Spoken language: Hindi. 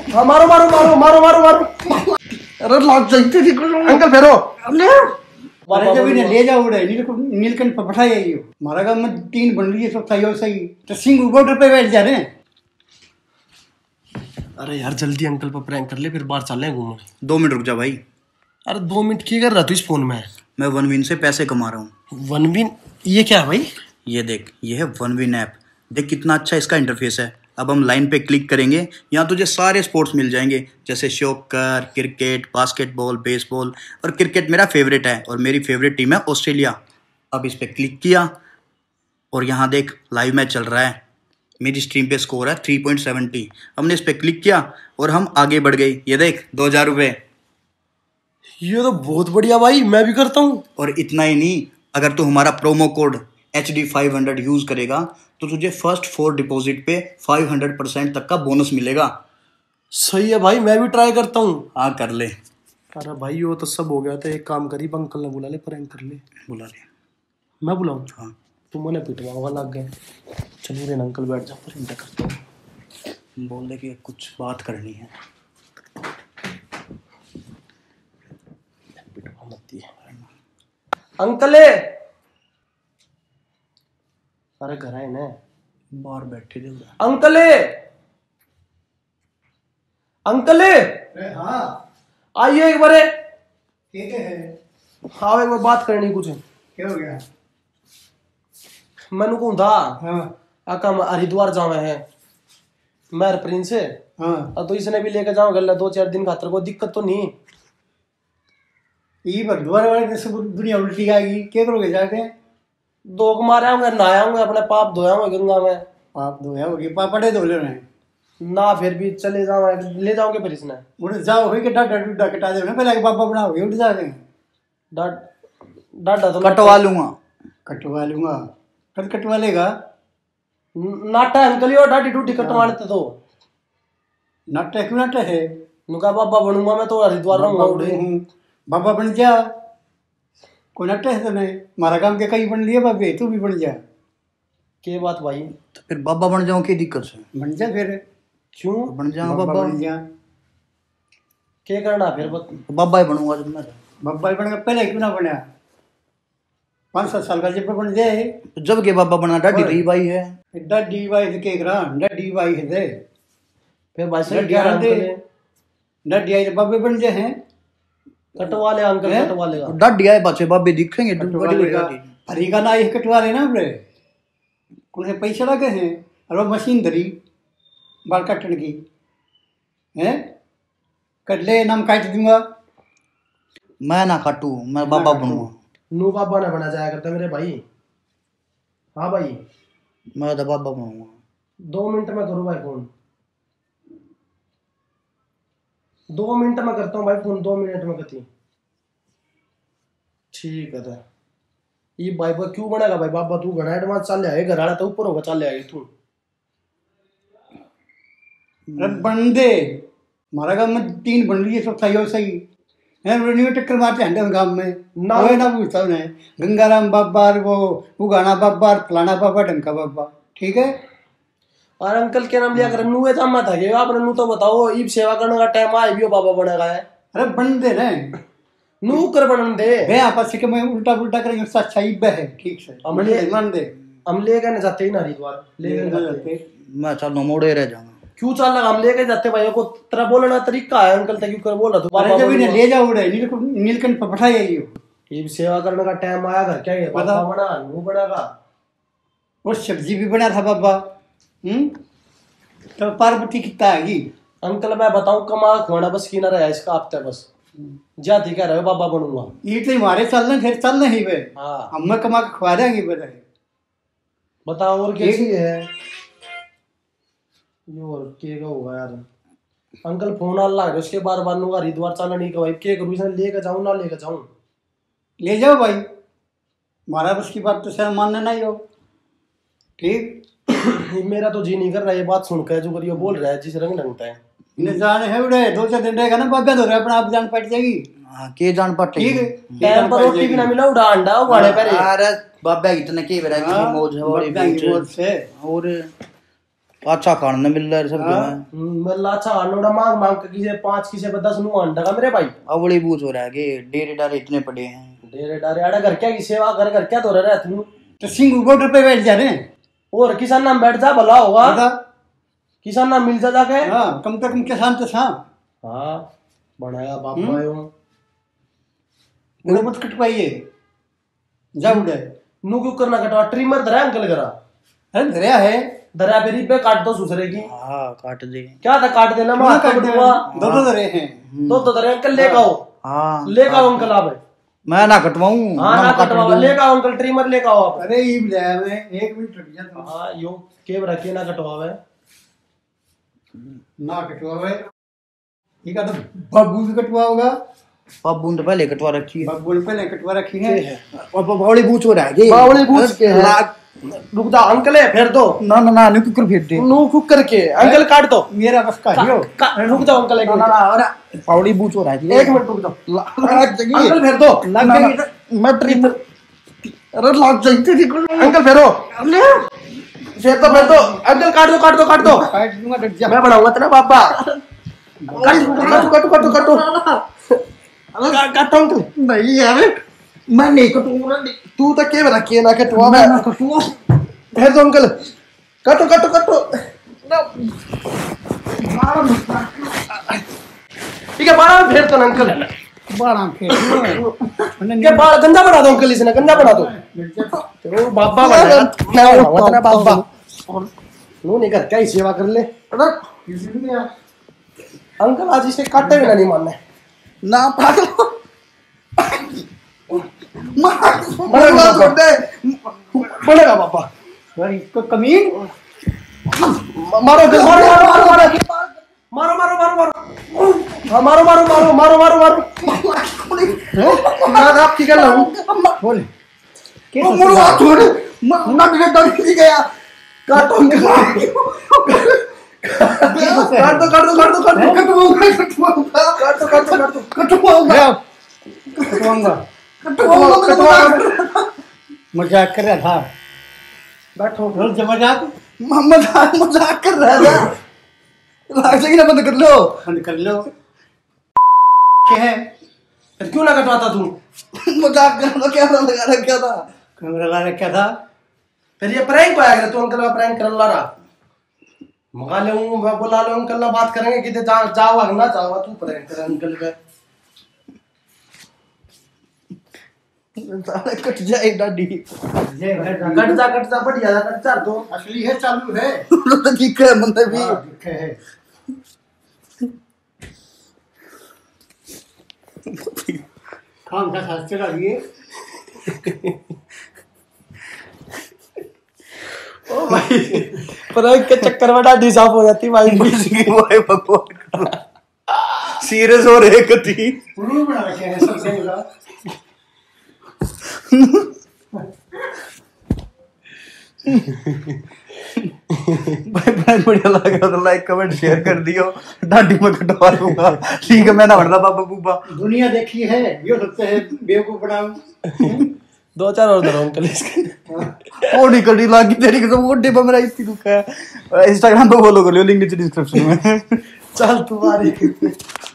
हाँ मारो मारो मारो मारो मारो मारो। अरे लाग जाते थी अंकल फेरो। अरे जब इन्हें ले जाओ उड़े नीलकंठ पर बैठाया ये हमारा गांव में 3 बन रही है सब सही और सही तो सिंह बॉर्डर पे बैठ जा रहे हैं। अरे यार जल्दी अंकल पर प्रैंक कर ले फिर बाहर चल रहे घूमने। 2 मिनट रुक जा भाई। अरे 2 मिनट की कर रहा तू इस फोन में? मैं वनविन से पैसे कमा रहा हूँ। वनविन? ये क्या है भाई? ये देख, ये है वनविन ऐप। देख कितना अच्छा इसका इंटरफेस है। अब हम लाइन पे क्लिक करेंगे, यहाँ तुझे सारे स्पोर्ट्स मिल जाएंगे जैसे शॉकर, क्रिकेट, बास्केटबॉल, बेसबॉल। और क्रिकेट मेरा फेवरेट है और मेरी फेवरेट टीम है ऑस्ट्रेलिया। अब इस पर क्लिक किया और यहाँ देख लाइव मैच चल रहा है। मेरी स्ट्रीम पे स्कोर है 3.70। हमने इस पर क्लिक किया और हम आगे बढ़ गए। ये देख 2000 रुपये। ये तो बहुत बढ़िया भाई, मैं भी करता हूँ। और इतना ही नहीं, अगर तू हमारा प्रोमो कोड HD500 यूज करेगा तो तुझे फर्स्ट 4 डिपॉजिट पे 500% तक का बोनस मिलेगा। सही है भाई, मैं भी ट्राई करता हूँ। हाँ कर ले। अरे भाई वो तो सब हो गया था, एक काम करी अंकल ने बुला ले, प्रैंक कर ले। बुला ले। मैं बुलाऊँ? हाँ। तुम मैंने पिटवा लग गए। चलिए रे अंकल बैठ जाओ, प्रैंक करता हूँ। बोल दे कि कुछ बात करनी है। पिटवा मत दिए अंकल। अरे घर आए ना, बाहर बैठे थे अंकल। अंकल हाँ आइए एक बार। ठीक है। हाँ एक बार बात करनी कुछ। क्या हो गया? मैंने कहूँ था हाँ आका हम हरिद्वार जावे हैं मैं प्रिंस से। हाँ तो इसने भी लेकर जाओ गल्ला 2-4 दिन खातर, कोई दिक्कत तो नहीं? ये हरिद्वार वाले सब दुनिया उल्टी आएगी, क्या करोगे जाके? 2 मारे आऊंगे, नहाए आऊंगे, अपने पाप धोया होंगे गंगा में। पाप धोया होगी, पापड़े धो ले रहे ना फिर भी चले जाओ, ले जाओगे फिर इसने। उठ जाओ भाई के डाटा डूडा कटा दे ना, पहले बाबा बनाओगे उठ जाके। डाटा तो कटवा लूंगा। कटवा लूंगा? कब कटवा लेगा? नाटा अंकल और डाटी टूटी कटवाने तो नाटक क्यों नाटक है? नुका बाबा बनूंगा मैं तो हरिद्वार रहूंगा। बाबा बन जा, कोई नाटक है तो नहीं। हमारा काम के कई बन लिए बाबे, तू भी बन जा। के बात भाई? तो फिर बाबा बन जाऊं, क्या दिक्कत है? बन जा फिर। क्यों बन जाऊं बाबा? बन जा। क्या करना फिर? बाबा ही बनूंगा जब मैं। बाबा ही बनेगा, पहले क्यों ना बना? 5-7 साल का जब बन जाए जब के बाबा बना डाडी रही भाई है। डाडी भाई के डाडी भाई है दे। फिर भाई से डाडी आई बाबे बन जाए हैं। कटवा ले अंकल, कटवा लेगा। डाडी आए बच्चे बाबे दिखेंगे। हरी का ना ये कटवा लेना हमने, उन्हें पैसे लगे हैं और वो मशीन धरी बाल काटने की है। कट ले, नाम काट दूंगा। मैं ना काटू, मैं बाबा बनूंगा। नू बाबा ने बना जाया करता मेरे भाई। हाँ भाई मैं तो बाबा बनूंगा। 2 मिनट में करूँ भाई फोन, 2 मिनट में करता हूँ भाई फोन, 2 मिनट में करती। ठीक है। ये भाई क्यों बनेगा भाई बाबा? तू घना एडवांस चल आए, घर आना तो ऊपर होगा, चल आएगी तू। बन दे, हमारा गांव में 3 बन रही है सब सही और सही है। टक्कर मारते हैं गांव में ना पूछता उन्हें गंगाराम बाबा, वो गाना बाबा, फलाना बाबा, ढंका बाबा। ठीक है। और अंकल के नाम लिया कर नू है जामा था ये आपने नू तो बताओ, ईब सेवा करने का टाइम आए भी बाबा बनेगा है। अरे बन दे ना, नू कर बन दे। वे आपस के मैं उल्टा पुल्टा करेंगे, अच्छा ईब है। ठीक से मान दे। हम ले गए जाते ही ना हरिद्वार, ले जाते। मैं चल मोड़े रह जाऊंगा। क्यों चल लगा? हम लेके जाते भाई को, तेरा बोलना तरीका है अंकल तक, क्यों कर बोल रहा तू? अरे जब इन्हें ले जाओ उड़े नीलकंठ पर बैठाया ये सेवा करने का टाइम आया घर क्या बाबा बना, नू बनेगा। और सब्जी भी बना था बाबा। तो पार्वती कितना आएगी? अंकल मैं बताऊं, कमा खोना बस की ना रहा इसका हफ्ते बस जाती कह रहे हो बाबा बनूंगा। ये तो हमारे चलना फिर चलना ही वे। हाँ हम कमा के खवा देंगे। बताओ और कैसी है ये? और के होगा यार अंकल फोन आ रहा है उसके बार बार नूंगा हरिद्वार चलना नहीं का भाई, क्या करूँ इसने? लेकर जाऊं ना लेकर जाऊं? ले जाओ भाई, हमारा बस की बात तो शायद मानना नहीं हो। ठीक मेरा तो जी नहीं कर रहा ये बात सुनकर, जो करियो बोल रहा है जिस रंग ढंगता है। इन्हें जाने है उड़े 2-4 दिन रहेगा ना बाबा, तो अपना आप जान पट जाएगी। के जान पट ठीक है। टाइम पर रोटी भी ना मिला, उड़ा अंडा उगाड़े पे। अरे बाबा इतने के वैरायटी की मौज है और से और अच्छा खाना मिल रहा है सब जो है। मतलब अच्छा खाना मांग मांग के किसे 5 किसे 10 नु अंडा का मेरे भाई। अवली बूझ हो रहा है कि डेरे डारे इतने पड़े हैं। डेरे डारे आड़ा घर क्या की सेवा घर क्या तो रहा तू। तो सिंह बॉर्डर पे बैठ जा रहे हैं और किसान नाम बैठ जा भला होगा। किसान नाम मिल जा जाके। हाँ कम से कम किसान तो था। हाँ बनाया बापा यो वो मत कटवाइए जा उड़े नु क्यों करना कटवा ट्रिमर धरा अंकल करा। अरे दरिया है धरा पे रिपे काट दो सुसरे की। हाँ काट दे। क्या था काट देना मैं काट दूंगा। दो दरे हैं तो धरे अंकल ले आओ। हाँ ले आओ अंकल आप। मैं ना कटवाऊं। हाँ ना कटवाओ ले आओ अंकल ट्रिमर ले आओ आप। अरे ये ले मैं 1 मिनट रुक जा तुम। हाँ यो केव रखिए ना कटवावे ना कटवावे ये का तो बाबू भी कटवा होगा। बाबू तो पहले कटवा रखी है। बाबू ने पहले कटवा रखी है और बावली बूझ हो रहा है। बावली बूझ के है। रुक जा अंकल है फेर दो। ना ना ना नु कुकर फेर दे। नु कुकर के अंकल काट दो। मेरा बस का हियो रुक जाओ अंकल एक ना मिनट। ना अरे बावली बूझ हो रहा है। 1 मिनट रुक जाओ। अंकल फेर दो। मैं ट्रिप अरे लग जाती थी अंकल फेरो। फेर दो अंकल काट दो काट दो काट दो। काट दूंगा डट जा मैं बनाऊंगा तेरा बाबा। काटो अंकल। नहीं यार मैं नहीं कटूंगा। तू तो के रखी है ना कटवा मैं ना कटूंगा। फेर दो अंकल। काटो ठीक है बारह फेर तो अंकल। बाड़ा के के बाल गंदा बना दो अंकल इसने गंदा बना दो। तो बाबा बना मैं बनाऊंगा तेरा बाबा। नो नहीं कर क्या ही सेवा कर ले। अंकल आज इसे काटे बिना नहीं मानना ना पागल बनेगा पापा। यार इसको कमीन मारो मारो मारो मारो मारो मारो मारो मारो मारो मारो मारो मारो आप ठीक है ना बोल मुर्गा छोड़ ना बिगड़ गया। काटो मजाक कर रहा था बैठो मजाक मजाक कर रहा था। ना बंद कर लो। बंद कर लो क्या है फिर क्यों ना कटवाता तू। मजाक कर रहा कैमरा लगा रखा था। कैमरा ला रखा था फिर ये प्रैंक पाया कर तू अंकल का प्रैंक कर ला रहा। मगा ले मैं बुला लो अंकल ना बात करेंगे कि जाओ ना जाओ तू प्रैंक कर अंकल का। साला कट जाए डाडी। कट जा बढ़िया कट जा तो असली है चालू है तो ठीक है मंदे भी दिखे है काम का साथ चला लिए ओ भाई प्रैंक के चक्कर में डाडी साफ हो जाती भाई। भाई भगवान सीरियस हो रहे कति रूल बना रखे हैं सबसे बड़ा भाई बहुत बढ़िया लगा तो लाइक कमेंट शेयर कर दियो। डाडी में कटवा दूंगा ठीक है। मैं ना बढ़ता बाबा बूबा दुनिया देखी है ये सकते है बेवकूफ बनाओ 2-4 और धरो अंकल इसके। ओडी कड़ी लागी तेरी कसम ओडे पे मेरा इतनी दुख है। इंस्टाग्राम पे फॉलो कर लियो लिंक नीचे डिस्क्रिप्शन में। चल तुम्हारी